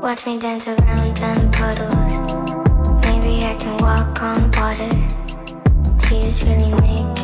Watch me dance around them puddles. Maybe I can walk on water. Tears really make